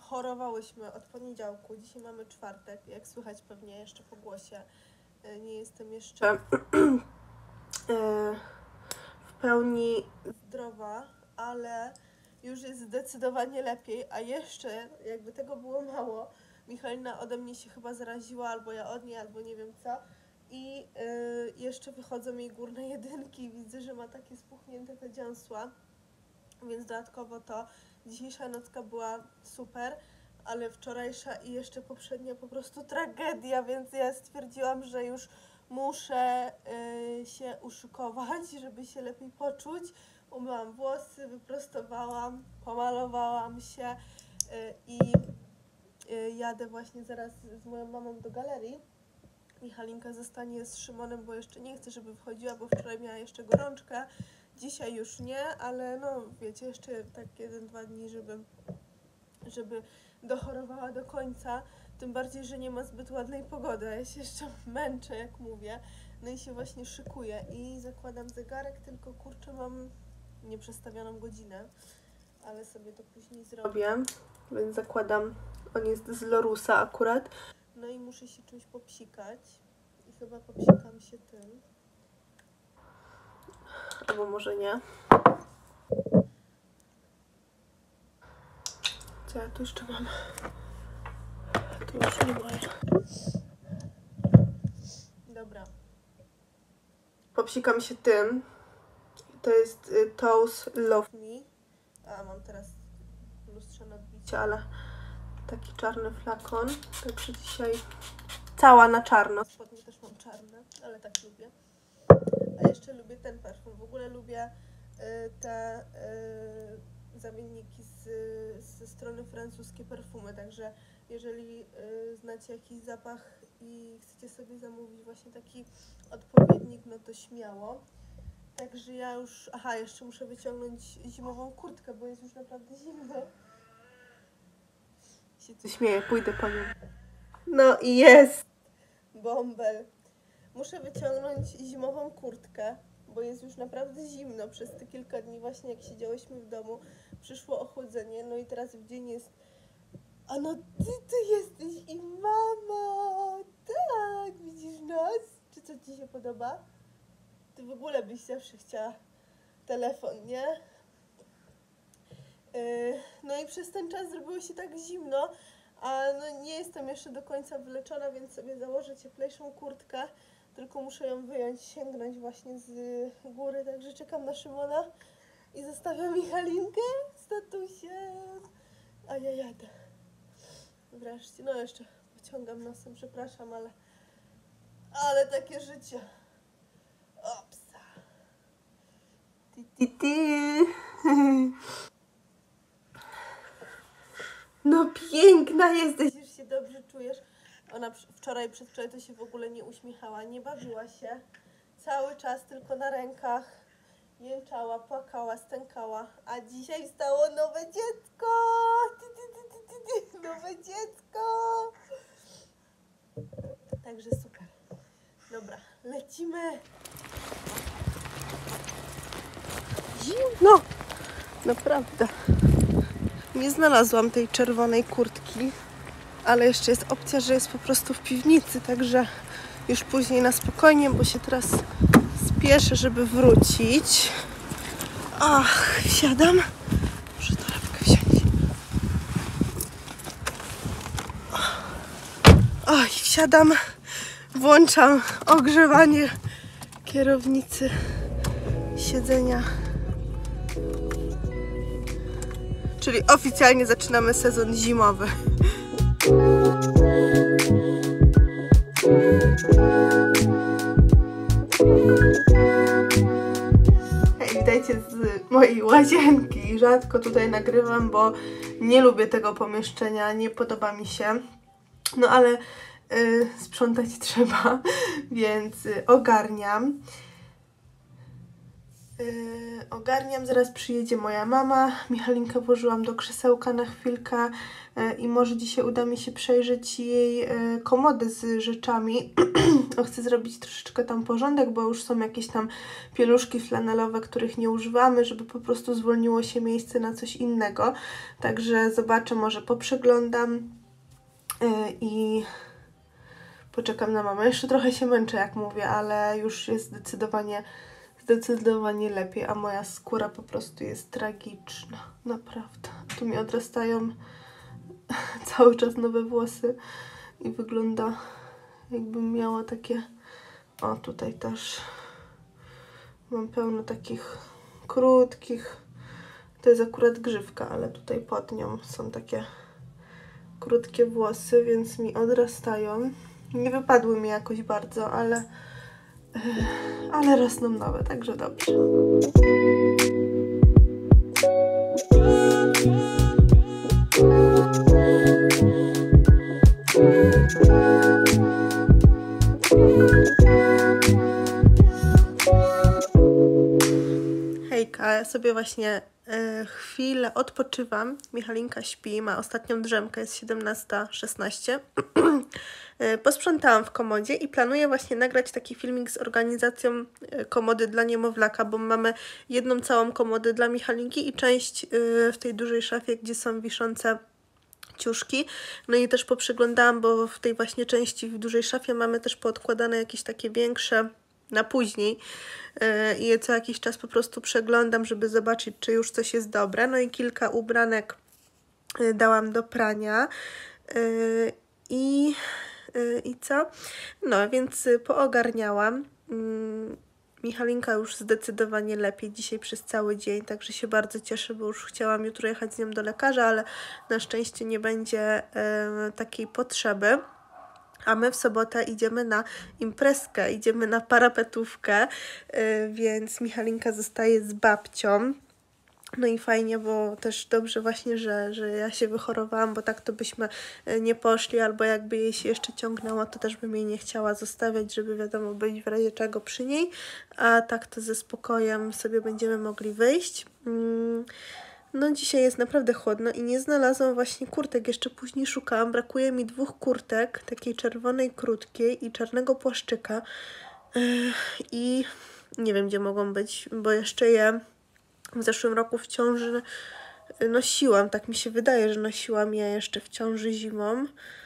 chorowałyśmy od poniedziałku. Dzisiaj mamy czwartek, jak słychać pewnie jeszcze po głosie. Nie jestem jeszcze w pełni zdrowa, ale już jest zdecydowanie lepiej, a jeszcze jakby tego było mało, Michalina ode mnie się chyba zaraziła, albo ja od niej, albo nie wiem co. I jeszcze wychodzą jej górne jedynki i widzę, że ma takie spuchnięte te dziąsła, więc dodatkowo to dzisiejsza nocka była super, ale wczorajsza i jeszcze poprzednia po prostu tragedia, więc ja stwierdziłam, że już muszę się uszykować, żeby się lepiej poczuć. Umyłam włosy, wyprostowałam, pomalowałam się i jadę właśnie zaraz z moją mamą do galerii. Michalinka zostanie z Szymonem, bo jeszcze nie chce, żeby wchodziła, bo wczoraj miała jeszcze gorączkę. Dzisiaj już nie, ale no wiecie, jeszcze tak 1-2 dni, żeby dochorowała do końca. Tym bardziej, że nie ma zbyt ładnej pogody, a ja się jeszcze męczę, jak mówię. No i się właśnie szykuję i zakładam zegarek, tylko kurczę, mam nieprzestawioną godzinę, ale sobie to później zrobię, więc zakładam, on jest z Lorusa akurat. No i muszę się czymś popsikać i chyba popsikam się tym. Albo może nie. Co ja tu jeszcze mam? Tu już nie moje. Dobra. Popsikam się tym. To jest Toast Love Me. A, mam teraz lustrzane odbicie, ale taki czarny flakon. Także dzisiaj cała na czarno. Spodnie też mam czarne, ale tak lubię. A jeszcze lubię ten perfum. W ogóle lubię te zamienniki ze strony francuskie perfumy. Także jeżeli znacie jakiś zapach i chcecie sobie zamówić właśnie taki odpowiednik, no to śmiało. Także ja już... Aha, jeszcze muszę wyciągnąć zimową kurtkę, bo jest już naprawdę zimno. Się tu śmieję, pójdę po nią. No i jest! Bąbel. Muszę wyciągnąć zimową kurtkę, bo jest już naprawdę zimno. Przez te kilka dni właśnie jak siedziałyśmy w domu, przyszło ochłodzenie, no i teraz w dzień jest... A no ty jesteś i mama! Tak, widzisz nas? Czy co ci się podoba? Ty w ogóle byś zawsze chciała telefon, nie? No i przez ten czas zrobiło się tak zimno, a no nie jestem jeszcze do końca wyleczona, więc sobie założę cieplejszą kurtkę, tylko muszę ją wyjąć, sięgnąć właśnie z góry, także czekam na Szymona i zostawiam Michalinkę z tatusiem, a ja jadę. Wreszcie, no jeszcze pociągam nosem, przepraszam, ale takie życie. Opsa. No piękna jesteś, już się dobrze czujesz. Ona wczoraj, przedwczoraj to się w ogóle nie uśmiechała, nie bawiła się. Cały czas tylko na rękach jęczała, płakała, stękała. A dzisiaj wstało nowe dziecko! Nowe dziecko! Także super. Dobra, lecimy. Zimno! Naprawdę. Nie znalazłam tej czerwonej kurtki, ale jeszcze jest opcja, że jest po prostu w piwnicy, także już później na spokojnie, bo się teraz spieszę, żeby wrócić. Ach, wsiadam. Muszę torebkę wziąć. Oj, wsiadam, włączam ogrzewanie kierownicy, siedzenia. Czyli oficjalnie zaczynamy sezon zimowy. Hej, witajcie z mojej łazienki. Rzadko tutaj nagrywam, bo nie lubię tego pomieszczenia, nie podoba mi się. No ale sprzątać trzeba, więc ogarniam. Zaraz przyjedzie moja mama. Michalinkę włożyłam do krzesełka na chwilkę i może dzisiaj uda mi się przejrzeć jej komodę z rzeczami. Chcę zrobić troszeczkę tam porządek, bo już są jakieś tam pieluszki flanelowe, których nie używamy, żeby po prostu zwolniło się miejsce na coś innego. Także zobaczę, może poprzeglądam i poczekam na mamę. Jeszcze trochę się męczę, jak mówię, ale już jest zdecydowanie lepiej, a moja skóra po prostu jest tragiczna. Naprawdę. Tu mi odrastają cały czas nowe włosy i wygląda, jakbym miała takie... O, tutaj też mam pełno takich krótkich. To jest akurat grzywka, ale tutaj pod nią są takie krótkie włosy, więc mi odrastają. Nie wypadły mi jakoś bardzo, ale rosną nowe, także dobrze. Hejka, ja sobie właśnie chwilę odpoczywam. Michalinka śpi, ma ostatnią drzemkę, jest 17:16. Posprzątałam w komodzie i planuję właśnie nagrać taki filmik z organizacją komody dla niemowlaka, bo mamy jedną całą komodę dla Michalinki i część w tej dużej szafie, gdzie są wiszące ciuszki. No i też poprzeglądałam, bo w tej właśnie części w dużej szafie mamy też poodkładane jakieś takie większe na później i je co jakiś czas po prostu przeglądam, żeby zobaczyć, czy już coś jest dobre. No i kilka ubranek dałam do prania i co? No, więc poogarniałam. Michalinka już zdecydowanie lepiej dzisiaj przez cały dzień, także się bardzo cieszę, bo już chciałam jutro jechać z nią do lekarza, ale na szczęście nie będzie takiej potrzeby. A my w sobotę idziemy na imprezkę, idziemy na parapetówkę, więc Michalinka zostaje z babcią. No i fajnie, bo też dobrze właśnie, że ja się wychorowałam, bo tak to byśmy nie poszli, albo jakby jej się jeszcze ciągnęło, to też bym jej nie chciała zostawiać, żeby wiadomo być w razie czego przy niej, a tak to ze spokojem sobie będziemy mogli wyjść. No dzisiaj jest naprawdę chłodno i nie znalazłam właśnie kurtek, jeszcze później szukałam, brakuje mi 2 kurtek, takiej czerwonej krótkiej i czarnego płaszczyka i nie wiem, gdzie mogą być, bo jeszcze je w zeszłym roku w ciąży nosiłam, tak mi się wydaje, że nosiłam je jeszcze w ciąży zimą,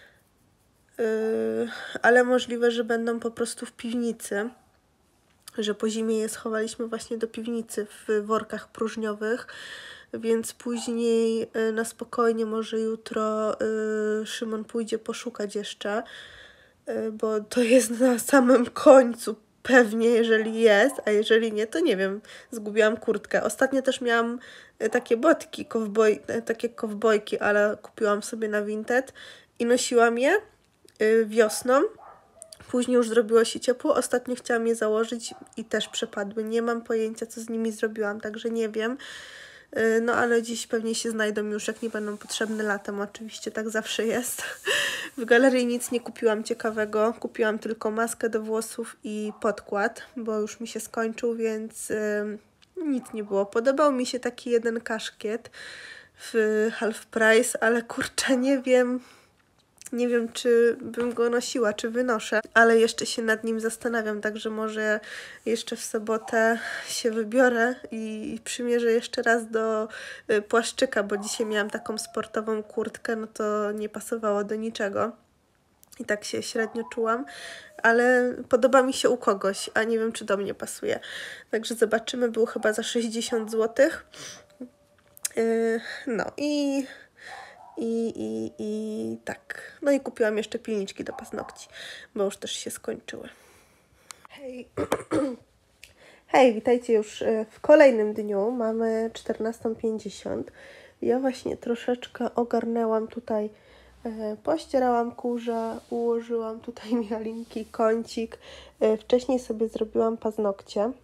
ale możliwe, że będą po prostu w piwnicy, że po zimie je schowaliśmy właśnie do piwnicy w workach próżniowych, więc później na spokojnie może jutro Szymon pójdzie poszukać jeszcze, bo to jest na samym końcu pewnie, jeżeli jest, a jeżeli nie, to nie wiem, zgubiłam kurtkę. Ostatnio też miałam takie botki, takie kowbojki, ale kupiłam sobie na Vinted i nosiłam je wiosną. Później już zrobiło się ciepło, ostatnio chciałam je założyć i też przepadły. Nie mam pojęcia, co z nimi zrobiłam, także nie wiem. No ale dziś pewnie się znajdą już, jak nie będą potrzebne latem. Oczywiście tak zawsze jest. W galerii nic nie kupiłam ciekawego. Kupiłam tylko maskę do włosów i podkład, bo już mi się skończył, więc nic nie było. Podobał mi się taki jeden kaszkiet w Half Price, ale kurczę, nie wiem, czy bym go nosiła, czy wynoszę, ale jeszcze się nad nim zastanawiam, także może jeszcze w sobotę się wybiorę i przymierzę jeszcze raz do płaszczyka, bo dzisiaj miałam taką sportową kurtkę, no to nie pasowało do niczego i tak się średnio czułam, ale podoba mi się u kogoś, a nie wiem, czy do mnie pasuje. Także zobaczymy, był chyba za 60 zł. No i tak. No i kupiłam jeszcze pilniczki do paznokci, bo już też się skończyły. Hej. Hej, witajcie już w kolejnym dniu. Mamy 14:50. Ja właśnie troszeczkę ogarnęłam tutaj, pościerałam kurze, ułożyłam tutaj Michalinki kącik. Wcześniej sobie zrobiłam paznokcie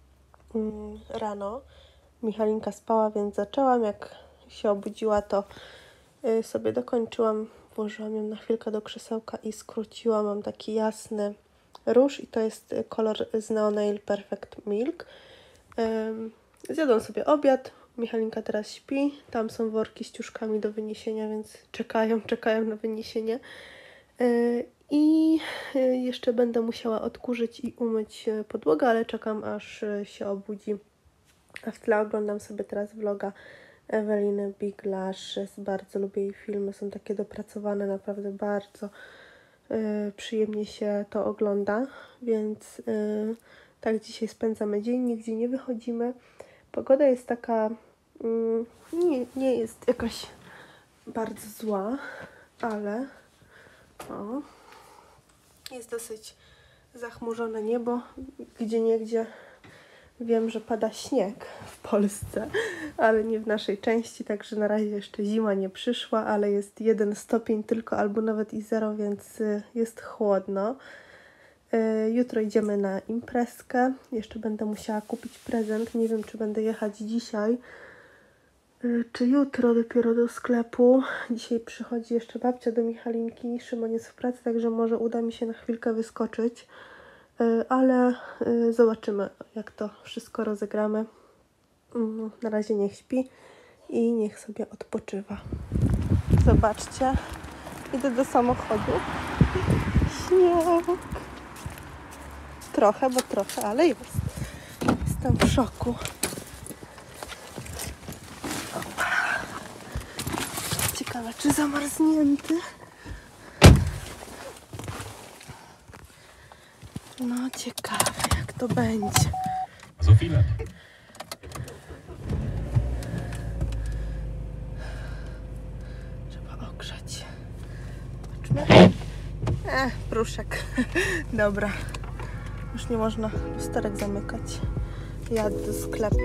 rano. Michalinka spała, więc zaczęłam. Jak się obudziła, to sobie dokończyłam, włożyłam ją na chwilkę do krzesełka i skróciłam. Mam taki jasny róż i to jest kolor z Neo Nail Perfect Milk. Zjadłam sobie obiad, Michalinka teraz śpi, tam są worki z ciuszkami do wyniesienia, więc czekają na wyniesienie. I Jeszcze będę musiała odkurzyć i umyć podłogę, ale czekam aż się obudzi. A w tle oglądam sobie teraz vloga Eweliny Big Lashes. Bardzo lubię jej filmy, są takie dopracowane, naprawdę bardzo przyjemnie się to ogląda, więc tak dzisiaj spędzamy dzień, nigdzie nie wychodzimy. Pogoda jest taka, nie jest jakaś bardzo zła, ale jest dosyć zachmurzone niebo, gdzieniegdzie wiem, że pada śnieg w Polsce, ale nie w naszej części, także na razie jeszcze zima nie przyszła, ale jest 1 stopień tylko, albo nawet i 0, więc jest chłodno. Jutro idziemy na imprezkę, jeszcze będę musiała kupić prezent, nie wiem, czy będę jechać dzisiaj, czy jutro dopiero do sklepu. Dzisiaj przychodzi jeszcze babcia do Michalinki, Szymon jest w pracy, także może uda mi się na chwilkę wyskoczyć. Ale zobaczymy, jak to wszystko rozegramy. Na razie niech śpi i niech sobie odpoczywa. Zobaczcie, idę do samochodu. Śnieg. Trochę, bo trochę, ale jest. Jestem w szoku. Opa. Ciekawe, czy zamarznięty. No, ciekawe, jak to będzie. Za chwilę. Trzeba ogrzać. Zobaczmy. Pruszek. Dobra. Już nie można lusterek zamykać. Jadę do sklepu.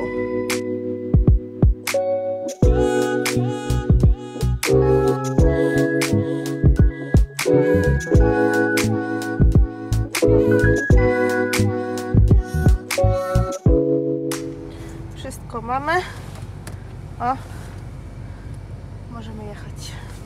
Wszystko mamy. O, możemy jechać.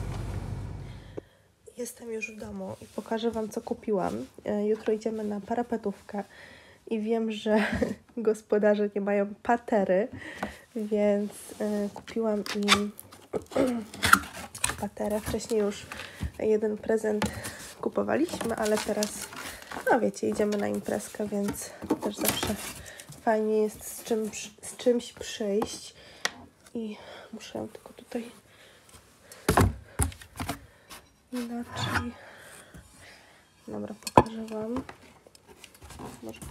Jestem już w domu i pokażę Wam, co kupiłam. Jutro idziemy na parapetówkę i wiem, że gospodarze nie mają patery, więc kupiłam im paterę. Wcześniej już jeden prezent kupowaliśmy, ale teraz, no wiecie, idziemy na imprezkę, więc też zawsze fajnie jest z czymś przyjść. I muszę ją tylko tutaj inaczej. Dobra, pokażę Wam. Może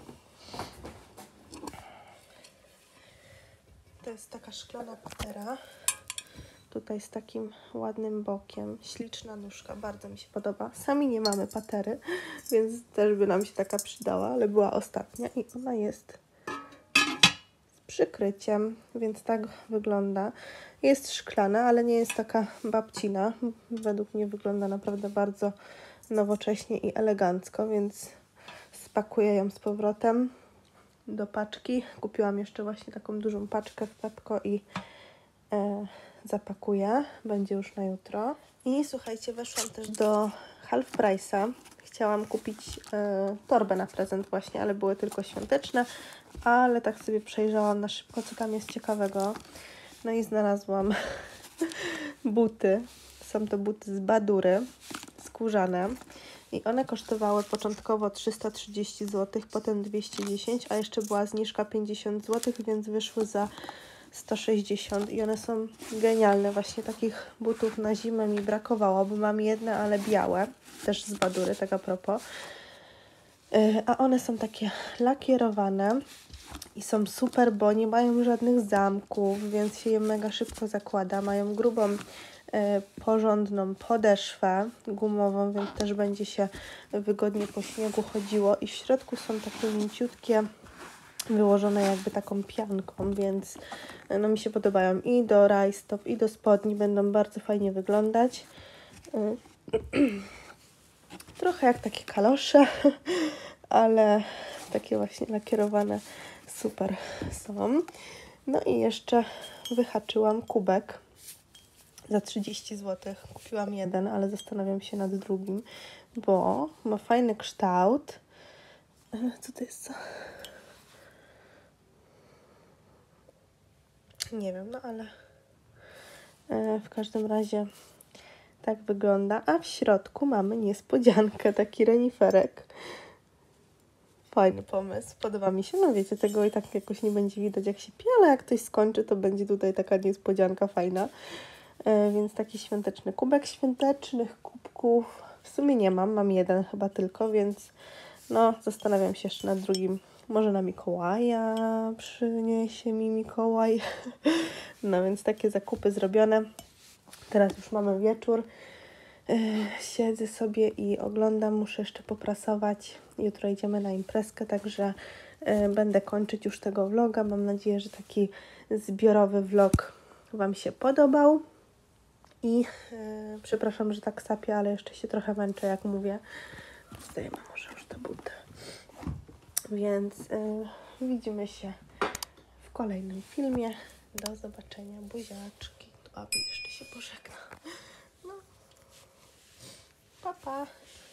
to jest taka szklana patera. Tutaj z takim ładnym bokiem. Śliczna nóżka, bardzo mi się podoba. Sami nie mamy patery, więc też by nam się taka przydała, ale była ostatnia i ona jest z przykryciem, więc tak wygląda. Jest szklana, ale nie jest taka babcina. Według mnie wygląda naprawdę bardzo nowocześnie i elegancko, więc spakuję ją z powrotem do paczki. Kupiłam jeszcze właśnie taką dużą paczkę w Pepco i zapakuję. Będzie już na jutro. I słuchajcie, weszłam też do Half Price'a. Chciałam kupić torbę na prezent właśnie, ale były tylko świąteczne. Ale tak sobie przejrzałam na szybko, co tam jest ciekawego. No i znalazłam buty. Są to buty z Badury, skórzane. I one kosztowały początkowo 330 zł, potem 210, a jeszcze była zniżka 50 zł, więc wyszły za 160 i one są genialne. Właśnie takich butów na zimę mi brakowało, bo mam jedne, ale białe, też z Badury, tak a propos. A one są takie lakierowane i są super, bo nie mają żadnych zamków, więc się je mega szybko zakłada. Mają grubą, porządną podeszwę gumową, więc też będzie się wygodnie po śniegu chodziło. I w środku są takie mięciutkie, wyłożone jakby taką pianką, więc no mi się podobają. I do rajstop, i do spodni będą bardzo fajnie wyglądać. Trochę jak takie kalosze, ale takie właśnie lakierowane, super są. No i jeszcze wyhaczyłam kubek za 30 zł. Kupiłam jeden, ale zastanawiam się nad drugim, bo ma fajny kształt. Co to jest? Nie wiem, no ale w każdym razie Tak wygląda, a w środku mamy niespodziankę, taki reniferek. Fajny pomysł, podoba mi się. No wiecie, tego i tak jakoś nie będzie widać jak się pije, ale jak ktoś skończy, to będzie tutaj taka niespodzianka fajna. Więc taki świąteczny kubek. Świątecznych kubków w sumie nie mam, mam jeden chyba tylko, więc no zastanawiam się jeszcze nad drugim. Może na Mikołaja przyniesie mi Mikołaj. No więc takie zakupy zrobione. Teraz już mamy wieczór. Siedzę sobie i oglądam, muszę jeszcze poprasować. Jutro idziemy na imprezkę, także będę kończyć już tego vloga. Mam nadzieję, że taki zbiorowy vlog Wam się podobał. I przepraszam, że tak sapię, ale jeszcze się trochę męczę, jak mówię. Zdejmę może już te buty. Więc widzimy się w kolejnym filmie. Do zobaczenia, buziaczki. Abi jeszcze się pożegna. No. Pa, pa.